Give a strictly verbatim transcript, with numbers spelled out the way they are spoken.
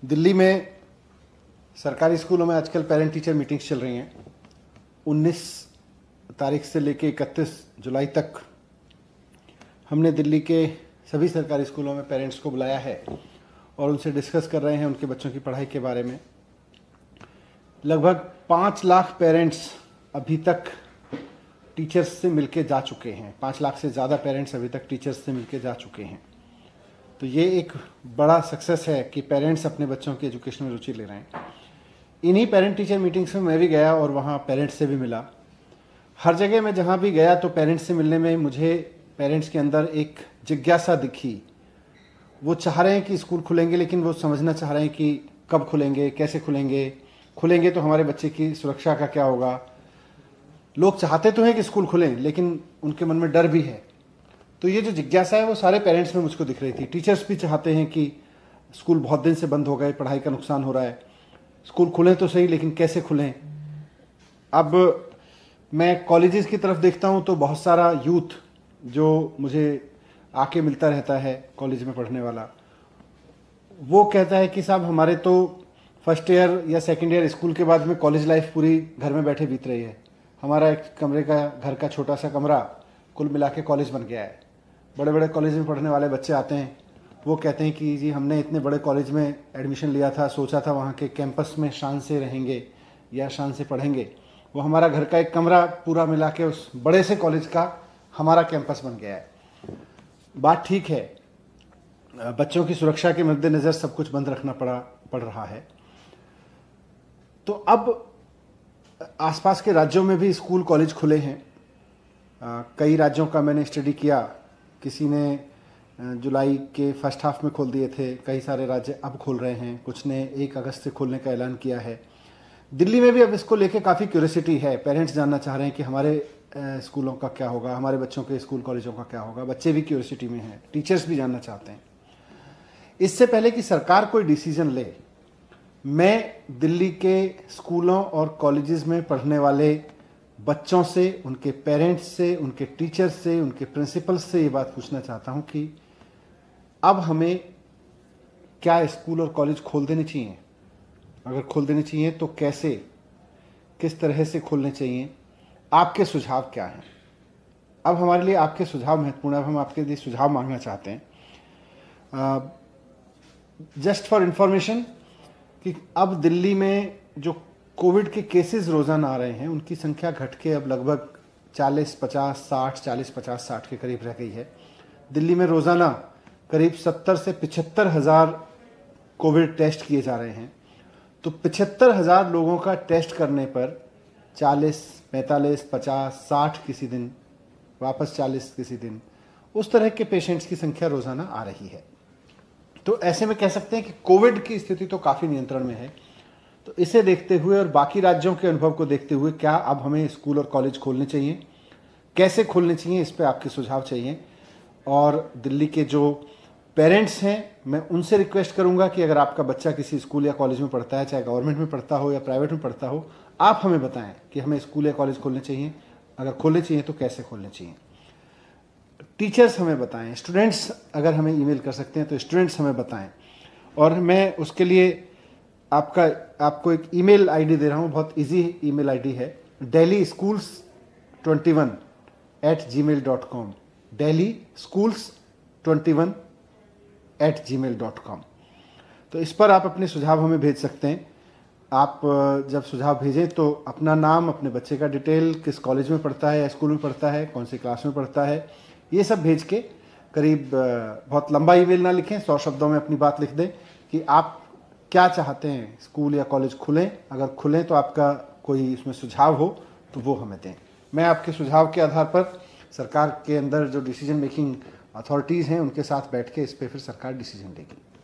दिल्ली में सरकारी स्कूलों में आजकल पेरेंट टीचर मीटिंग्स चल रही हैं। उन्नीस तारीख से लेकर इकतीस जुलाई तक हमने दिल्ली के सभी सरकारी स्कूलों में पेरेंट्स को बुलाया है और उनसे डिस्कस कर रहे हैं उनके बच्चों की पढ़ाई के बारे में। लगभग पाँच लाख पेरेंट्स अभी तक टीचर्स से मिलके जा चुके हैं। पाँच लाख से ज़्यादा पेरेंट्स अभी तक टीचर्स से मिलके जा चुके हैं। तो ये एक बड़ा सक्सेस है कि पेरेंट्स अपने बच्चों की एजुकेशन में रुचि ले रहे हैं। इन्हीं पेरेंट टीचर मीटिंग्स में मैं भी गया और वहाँ पेरेंट्स से भी मिला। हर जगह मैं जहाँ भी गया तो पेरेंट्स से मिलने में मुझे पेरेंट्स के अंदर एक जिज्ञासा दिखी। वो चाह रहे हैं कि स्कूल खुलेंगे, लेकिन वो समझना चाह रहे हैं कि कब खुलेंगे, कैसे खुलेंगे, खुलेंगे तो हमारे बच्चे की सुरक्षा का क्या होगा। लोग चाहते तो हैं कि स्कूल खुलें, लेकिन उनके मन में डर भी है। तो ये जो जिज्ञासा है वो सारे पेरेंट्स में मुझको दिख रही थी। टीचर्स भी चाहते हैं कि स्कूल बहुत दिन से बंद हो गए, पढ़ाई का नुकसान हो रहा है, स्कूल खुलें तो सही, लेकिन कैसे खुलें। अब मैं कॉलेजेस की तरफ देखता हूँ तो बहुत सारा यूथ जो मुझे आके मिलता रहता है कॉलेज में पढ़ने वाला, वो कहता है कि साहब हमारे तो फर्स्ट ईयर या सेकेंड ईयर स्कूल के बाद में कॉलेज लाइफ पूरी घर में बैठे बीत रही है। हमारा एक कमरे का घर का छोटा सा कमरा कुल मिला के कॉलेज बन गया है। बड़े बड़े कॉलेज में पढ़ने वाले बच्चे आते हैं, वो कहते हैं कि जी हमने इतने बड़े कॉलेज में एडमिशन लिया था, सोचा था वहाँ के कैंपस में शान से रहेंगे या शान से पढ़ेंगे। वो हमारा घर का एक कमरा पूरा मिला के उस बड़े से कॉलेज का हमारा कैंपस बन गया है। बात ठीक है, बच्चों की सुरक्षा के मद्देनज़र सब कुछ बंद रखना पड़ा पड़ रहा है। तो अब आसपास के राज्यों में भी स्कूल कॉलेज खुले हैं। आ, कई राज्यों का मैंने स्टडी किया। किसी ने जुलाई के फर्स्ट हाफ में खोल दिए थे, कई सारे राज्य अब खोल रहे हैं, कुछ ने एक अगस्त से खोलने का ऐलान किया है। दिल्ली में भी अब इसको लेके काफ़ी क्यूरियोसिटी है। पेरेंट्स जानना चाह रहे हैं कि हमारे स्कूलों का क्या होगा, हमारे बच्चों के स्कूल कॉलेजों का क्या होगा। बच्चे भी क्यूरियोसिटी में हैं, टीचर्स भी जानना चाहते हैं। इससे पहले कि सरकार कोई डिसीजन ले, मैं दिल्ली के स्कूलों और कॉलेजेस में पढ़ने वाले बच्चों से, उनके पेरेंट्स से, उनके टीचर्स से, उनके प्रिंसिपल्स से ये बात पूछना चाहता हूँ कि अब हमें क्या स्कूल और कॉलेज खोल देने चाहिए। अगर खोल देने चाहिए तो कैसे, किस तरह से खोलने चाहिए, आपके सुझाव क्या हैं। अब हमारे लिए आपके सुझाव महत्वपूर्ण है। अब हम आपके लिए सुझाव मांगना चाहते हैं। जस्ट फॉर इंफॉर्मेशन कि अब दिल्ली में जो कोविड के केसेस रोज़ाना आ रहे हैं उनकी संख्या घट के अब लगभग चालीस पचास साठ चालीस पचास साठ के करीब रह गई है। दिल्ली में रोज़ाना करीब सत्तर से पिछहत्तर हज़ार कोविड टेस्ट किए जा रहे हैं। तो पिछहत्तर हज़ार लोगों का टेस्ट करने पर चालीस पैंतालीस पचास साठ किसी दिन, वापस चालीस किसी दिन, उस तरह के पेशेंट्स की संख्या रोज़ाना आ रही है। तो ऐसे में कह सकते हैं कि कोविड की स्थिति तो काफ़ी नियंत्रण में है। तो इसे देखते हुए और बाकी राज्यों के अनुभव को देखते हुए क्या अब हमें स्कूल और कॉलेज खोलने चाहिए, कैसे खोलने चाहिए, इस पे आपके सुझाव चाहिए। और दिल्ली के जो पेरेंट्स हैं मैं उनसे रिक्वेस्ट करूंगा कि अगर आपका बच्चा किसी स्कूल या कॉलेज में पढ़ता है, चाहे गवर्नमेंट में पढ़ता हो या प्राइवेट में पढ़ता हो, आप हमें बताएं कि हमें स्कूल या कॉलेज खोलने चाहिए। अगर खोलने चाहिए तो कैसे खोलने चाहिए। टीचर्स हमें बताएं, स्टूडेंट्स अगर हमें ईमेल कर सकते हैं तो स्टूडेंट्स हमें बताएं। और मैं उसके लिए आपका आपको एक ईमेल आईडी दे रहा हूँ, बहुत इजी ईमेल आईडी है, daily schools twenty one at Gmail dot com daily schools twenty one at Gmail dot com. तो इस पर आप अपने सुझाव हमें भेज सकते हैं। आप जब सुझाव भेजें तो अपना नाम, अपने बच्चे का डिटेल, किस कॉलेज में पढ़ता है या स्कूल में पढ़ता है, कौन सी क्लास में पढ़ता है, ये सब भेज के, करीब बहुत लंबा ईमेल ना लिखें, सौ शब्दों में अपनी बात लिख दें कि आप क्या चाहते हैं, स्कूल या कॉलेज खुलें। अगर खुलें तो आपका कोई इसमें सुझाव हो तो वो हमें दें। मैं आपके सुझाव के आधार पर सरकार के अंदर जो डिसीजन मेकिंग अथॉरिटीज़ हैं उनके साथ बैठ के इस पर फिर सरकार डिसीजन लेगी।